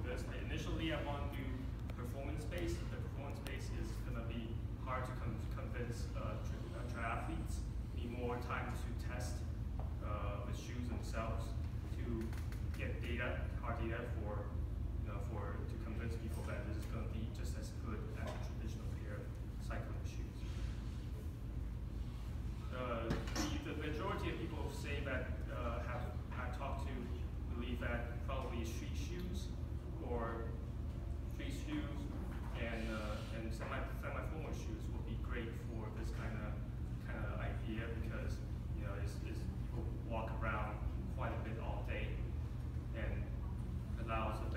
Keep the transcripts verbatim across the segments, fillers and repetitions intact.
this. Like initially, I want to do performance-based. The performance-based is going to be hard to con convince uh, tri uh, triathletes. Need more time to test uh, the shoes themselves to get data, hard data for you know for to convince people that this is going to be just as good as a traditional pair of cycling shoes. Uh, the, the majority of people say that uh, have I've talked to believe that probably street shoes or street shoes and uh, and semi semi-formal shoes will be great for this kind of kind of idea because you know it's, it's people walk around quite a bit all day and allows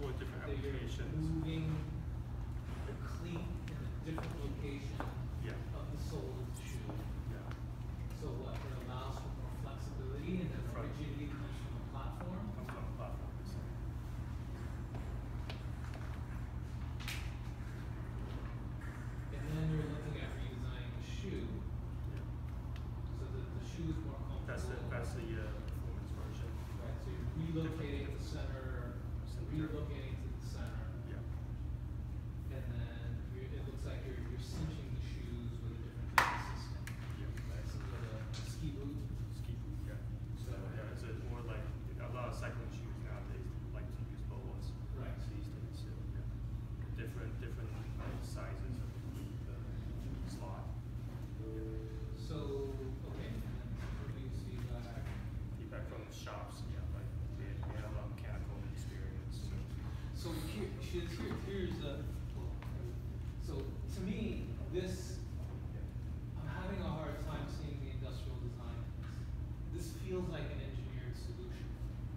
for different that you're applications. moving the cleat in a different location Yeah. of the sole of the shoe. Yeah. So what, it allows for more flexibility and then the Right. rigidity comes from the platform? Comes on the platform. So. And then you're looking at redesigning the shoe Yeah. so that the shoe is more comfortable. That's the that's the uh, performance version. Right, so you're relocating the center, Center. relocating to the center. Yeah. And then you're, it looks like you're, you're cinching the shoes with a different type of system. Yeah. Right, so with a ski boot. Ski boot. Yeah. So yeah, it's a more like a lot of cycling shoes nowadays like to use boas. Right. These days. So yeah. Different different uh, sizes of the uh, slot. So, okay, and then reviews feedback. Feedback from the shops. Yeah. Like they, they have a lot of mechanical experience. So. So here, here, here- here's a, well, so to me, this, I'm having a hard time seeing the industrial design. This feels like an engineered solution.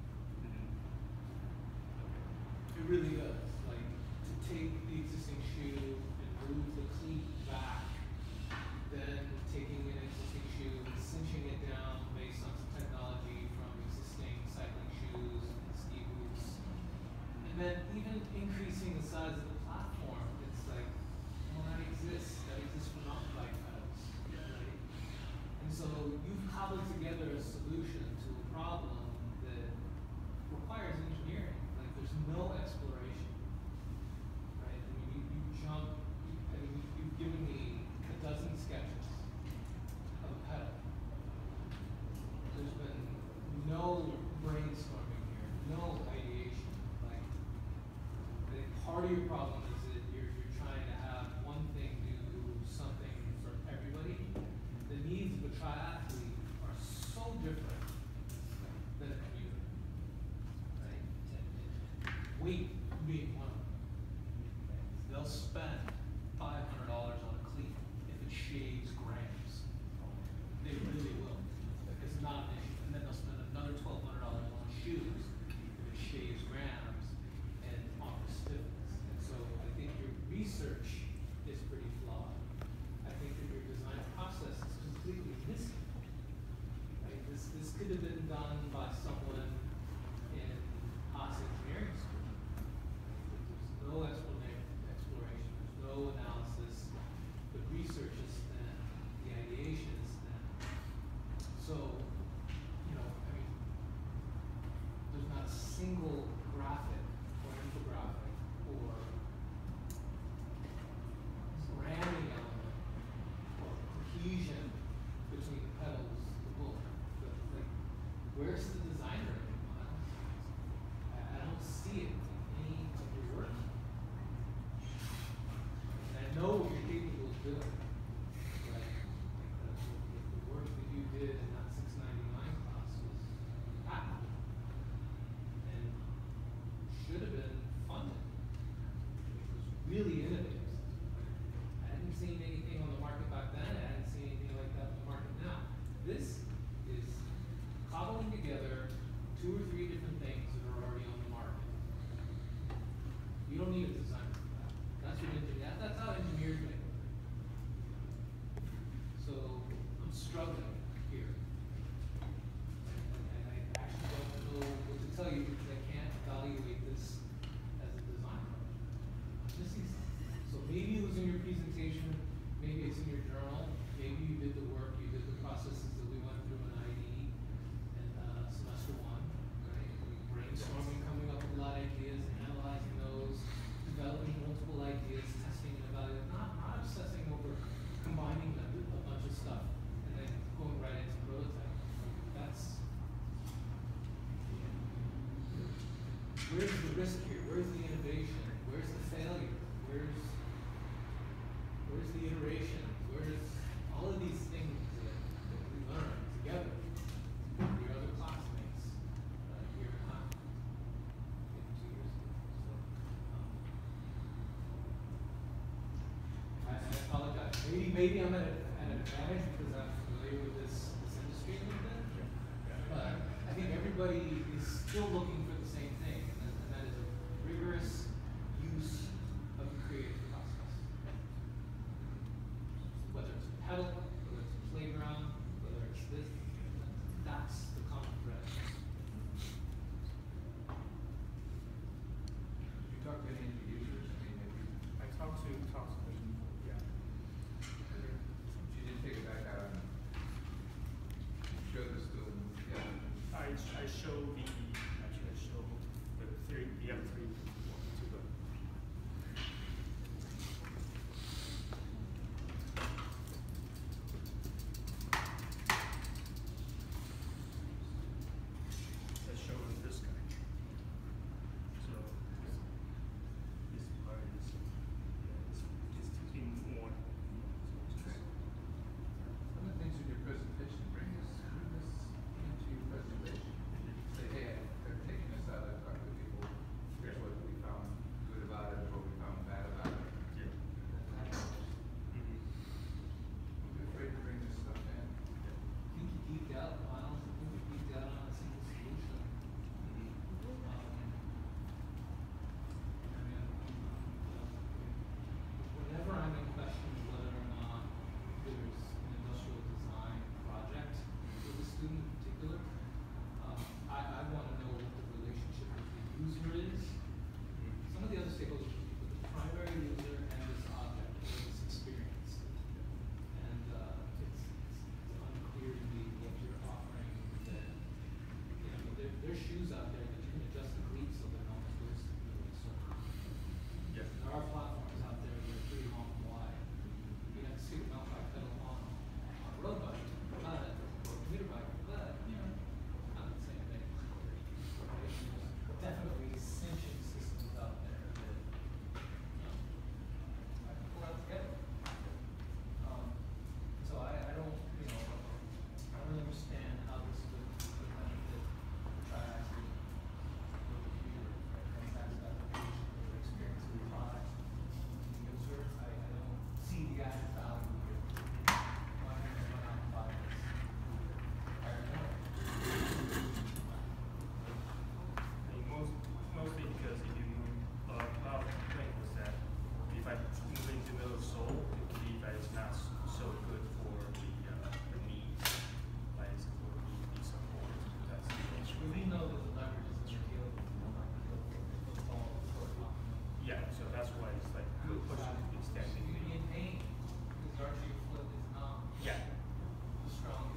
It really does, like, to take the existing shoe and move the cleat back, then taking an existing shoe and cinching it down based on some technology from existing cycling shoes and ski boots. And then even increasing the size of the platform, it's like, well, that exists, that exists for mountain bike pedals, right? And so you've cobbled together a solution to a problem that requires engineering. Like there's no exploration, right? I mean, you, you jump, you, I mean, you, you've given me a dozen sketches of a pedal. There's been no brainstorming here, no ideation. Like, I think part of your problem is that you're, you're trying to have one thing do something for everybody. The needs of a triathlete are so different than a commuter, right? Weight being one of them. They'll spend five hundred dollars on a cleat if it shaves grams. They really will. It's not an issue. And then they'll spend another twelve hundred dollars on shoes if it shaves grams and offers stiffness. And so I think your research is pretty flawed. I think that your design process is completely missing. Right? This this could have been done by someone in Haas engineering school. There's no explanation, exploration, there's no analysis. The research is thin, the ideation is thin. So, you know, I mean, there's not a single graphic or infographic or ramming element or cohesion between the pedals, the book, the, like, where's the designer in it, Miles? I, I don't see it in any of your work. And I know what you're capable of doing, right? Like the, the, the work that you did in that six ninety-nine class was admirable. And should have been funded, which was really innovative. I hadn't seen anything on the market back then, I hadn't seen anything like that on the market now. This is cobbling together two or three different things that are already on the market. You don't need a designer for that. That's what engineer, that's how engineers make it. So I'm struggling here. And, and I actually don't know what to tell you because I can't evaluate this as a design project. I'm missing something. So maybe it was in your presentation, maybe it's in your journal, maybe you did the work, you did the processes that we went through in I D E in uh, semester one, right? Brainstorming, coming up with a lot of ideas, analyzing those, developing multiple ideas, testing and evaluating, not, not obsessing over combining them with a bunch of stuff and then going right into prototype. That's, where's the risk here? Where's the innovation? Where's the failure? Where's, where's the iteration? Where's all of these things that, that we learn together with your other classmates uh, year and a half, maybe two years ago. So, um, I, I apologize. Maybe maybe I'm at, a, at an advantage because I'm familiar with this, this industry a little bit. But I think everybody is still looking for the same thing, and that, and that is a rigorous Yeah, so that's why it's like we're pushing, extending You're the, in pain because the arch of your foot is not yeah, strong